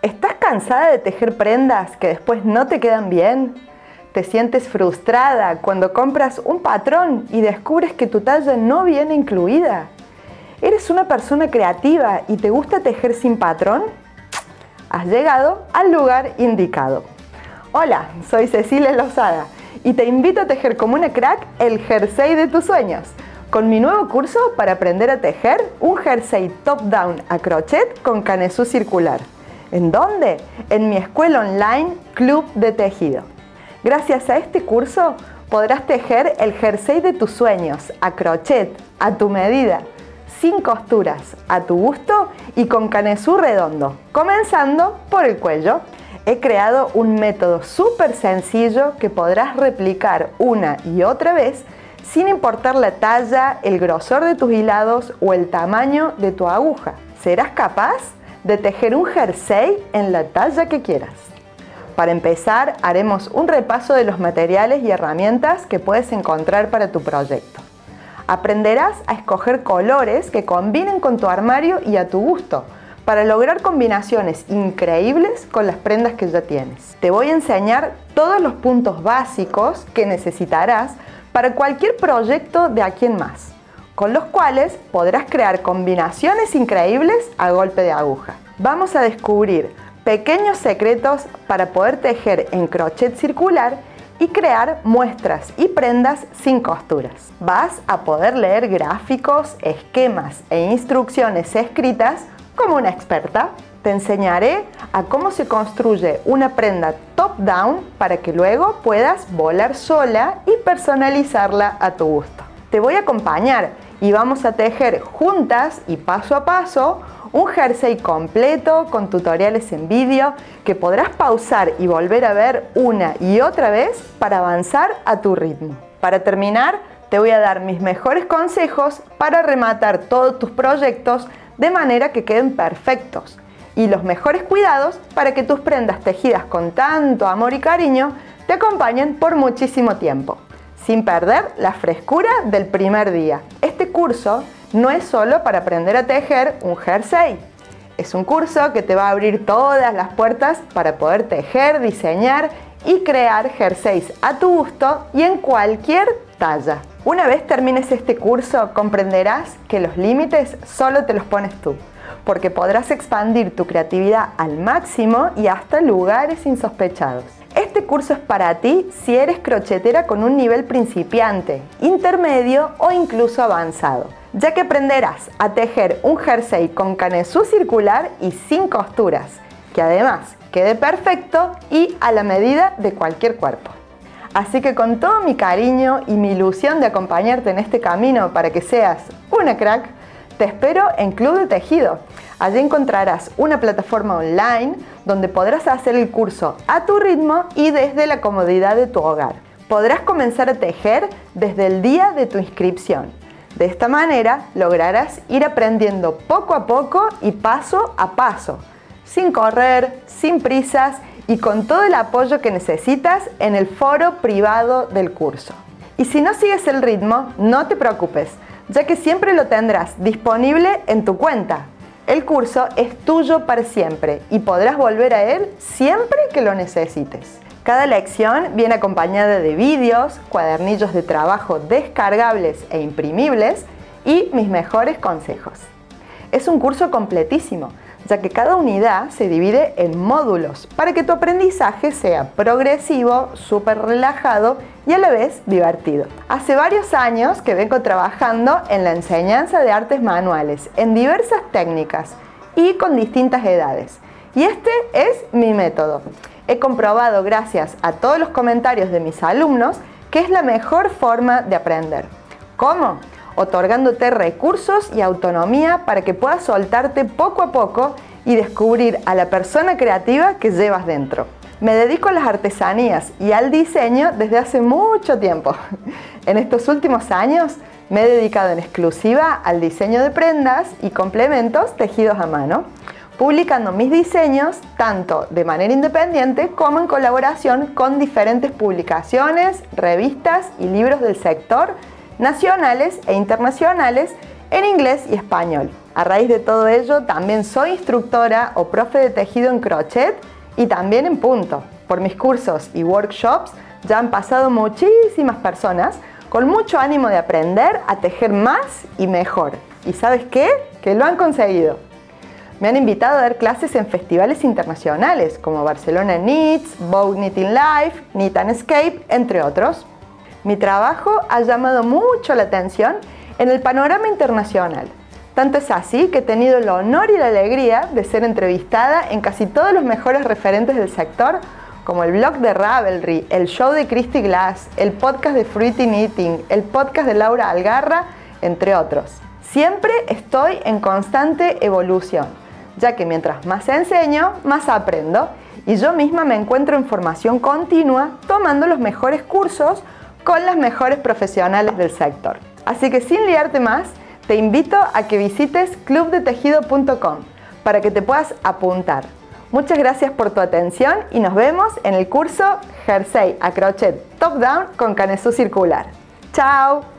¿Estás cansada de tejer prendas que después no te quedan bien? ¿Te sientes frustrada cuando compras un patrón y descubres que tu talla no viene incluida? ¿Eres una persona creativa y te gusta tejer sin patrón? Has llegado al lugar indicado. Hola, soy Cecilia Lozada y te invito a tejer como una crack el jersey de tus sueños, con mi nuevo curso para aprender a tejer un jersey top-down a crochet con canesú circular. ¿En dónde? En mi escuela online Club de Tejido. Gracias a este curso podrás tejer el jersey de tus sueños a crochet, a tu medida, sin costuras, a tu gusto y con canesú redondo, comenzando por el cuello. He creado un método súper sencillo que podrás replicar una y otra vez sin importar la talla, el grosor de tus hilados o el tamaño de tu aguja. Serás capaz de tejer un jersey en la talla que quieras. Para empezar, haremos un repaso de los materiales y herramientas que puedes encontrar para tu proyecto. Aprenderás a escoger colores que combinen con tu armario y a tu gusto, para lograr combinaciones increíbles con las prendas que ya tienes. Te voy a enseñar todos los puntos básicos que necesitarás para cualquier proyecto de aquí en más, con los cuales podrás crear combinaciones increíbles a golpe de aguja. Vamos a descubrir pequeños secretos para poder tejer en crochet circular y crear muestras y prendas sin costuras. Vas a poder leer gráficos, esquemas e instrucciones escritas como una experta. Te enseñaré a cómo se construye una prenda top-down para que luego puedas volar sola y personalizarla a tu gusto. Te voy a acompañar y vamos a tejer juntas y paso a paso un jersey completo con tutoriales en vídeo que podrás pausar y volver a ver una y otra vez para avanzar a tu ritmo. Para terminar, te voy a dar mis mejores consejos para rematar todos tus proyectos de manera que queden perfectos y los mejores cuidados para que tus prendas tejidas con tanto amor y cariño te acompañen por muchísimo tiempo, sin perder la frescura del primer día. Este curso no es solo para aprender a tejer un jersey. Es un curso que te va a abrir todas las puertas para poder tejer, diseñar y crear jerseys a tu gusto y en cualquier talla. Una vez termines este curso, comprenderás que los límites solo te los pones tú, porque podrás expandir tu creatividad al máximo y hasta lugares insospechados. Este curso es para ti si eres crochetera con un nivel principiante, intermedio o incluso avanzado, ya que aprenderás a tejer un jersey con canesú circular y sin costuras, que además quede perfecto y a la medida de cualquier cuerpo. Así que con todo mi cariño y mi ilusión de acompañarte en este camino para que seas una crack, te espero en Club de Tejido. Allí encontrarás una plataforma online donde podrás hacer el curso a tu ritmo y desde la comodidad de tu hogar. Podrás comenzar a tejer desde el día de tu inscripción. De esta manera lograrás ir aprendiendo poco a poco y paso a paso, sin correr, sin prisas y con todo el apoyo que necesitas en el foro privado del curso. Y si no sigues el ritmo, no te preocupes, ya que siempre lo tendrás disponible en tu cuenta. El curso es tuyo para siempre y podrás volver a él siempre que lo necesites. Cada lección viene acompañada de vídeos, cuadernillos de trabajo descargables e imprimibles y mis mejores consejos. Es un curso completísimo, ya que cada unidad se divide en módulos para que tu aprendizaje sea progresivo, súper relajado y a la vez divertido. Hace varios años que vengo trabajando en la enseñanza de artes manuales en diversas técnicas y con distintas edades. Y este es mi método. He comprobado gracias a todos los comentarios de mis alumnos que es la mejor forma de aprender. ¿Cómo? Otorgándote recursos y autonomía para que puedas soltarte poco a poco y descubrir a la persona creativa que llevas dentro. Me dedico a las artesanías y al diseño desde hace mucho tiempo. En estos últimos años me he dedicado en exclusiva al diseño de prendas y complementos tejidos a mano, publicando mis diseños tanto de manera independiente como en colaboración con diferentes publicaciones, revistas y libros del sector nacionales e internacionales en inglés y español. A raíz de todo ello, también soy instructora o profe de tejido en crochet y también en punto. Por mis cursos y workshops ya han pasado muchísimas personas con mucho ánimo de aprender a tejer más y mejor. ¿Y sabes qué? Que lo han conseguido. Me han invitado a dar clases en festivales internacionales como Barcelona Knits, Vogue Knitting Life, Knit and Escape, entre otros. Mi trabajo ha llamado mucho la atención en el panorama internacional. Tanto es así que he tenido el honor y la alegría de ser entrevistada en casi todos los mejores referentes del sector, como el blog de Ravelry, el show de Christy Glass, el podcast de Fruity Knitting, el podcast de Laura Algarra, entre otros. Siempre estoy en constante evolución, ya que mientras más enseño, más aprendo, y yo misma me encuentro en formación continua, tomando los mejores cursos con las mejores profesionales del sector. Así que sin liarte más, te invito a que visites clubdetejido.com para que te puedas apuntar. Muchas gracias por tu atención y nos vemos en el curso Jersey a Crochet Top Down con Canesú Circular. ¡Chao!